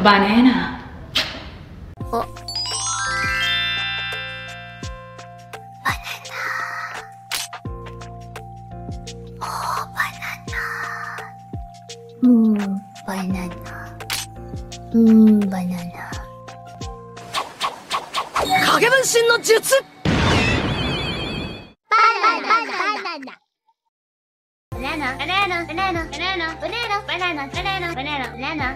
banana. お、バナナ。バナナ。 影分身の術。 バナナ。バナナ。バナナ。バナナ。バナナ。バナナ。バナナ。バナナ。バナナ。バナナ。